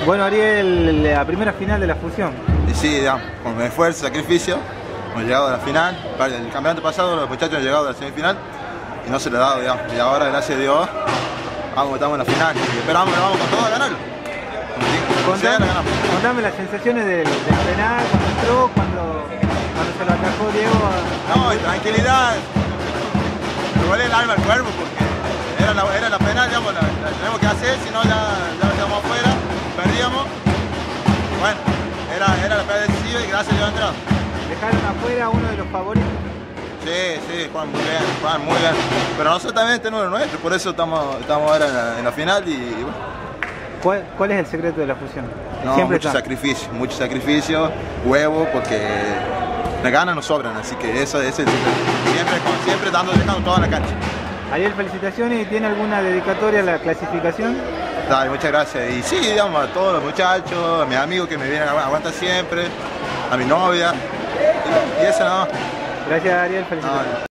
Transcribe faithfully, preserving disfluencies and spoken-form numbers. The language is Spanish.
Bueno, Ariel, la primera final de la fusión. Y sí, digamos, con esfuerzo, sacrificio, hemos llegado a la final. El campeonato pasado los muchachos han llegado a la semifinal y no se le ha dado, digamos. Y ahora, gracias a Dios, vamos, estamos en la final y esperamos que vamos con todo a ganarlo. Contame, contame las sensaciones del, del penal, cuando entró, cuando, cuando se lo atajó Diego. A... No, tranquilidad. Me duele el alma al cuerpo porque era la, era la penal, digamos, la, la tenemos que hacer, si no ya, ya quedamos afuera, perdíamos. Bueno, era, era la penal decisiva y gracias a Dios entró. Dejaron afuera a uno de los favoritos. Sí, sí, juegan muy bien, juegan muy bien. Pero nosotros también tenemos lo nuestro, por eso estamos, estamos ahora en la, en la final y, y bueno. ¿Cuál, ¿Cuál es el secreto de la fusión? No, Siempre mucho está. sacrificio, mucho sacrificio, huevo, porque las ganas no sobran, así que eso es el secreto. Siempre, siempre dando, dejando todo en la cancha. Ariel, felicitaciones. ¿Y tiene alguna dedicatoria a la clasificación? Dale, muchas gracias. Y sí, digamos, a todos los muchachos, a mis amigos que me vienen a aguantar siempre, a mi novia, y, y eso no. Gracias, Ariel, felicitaciones. No,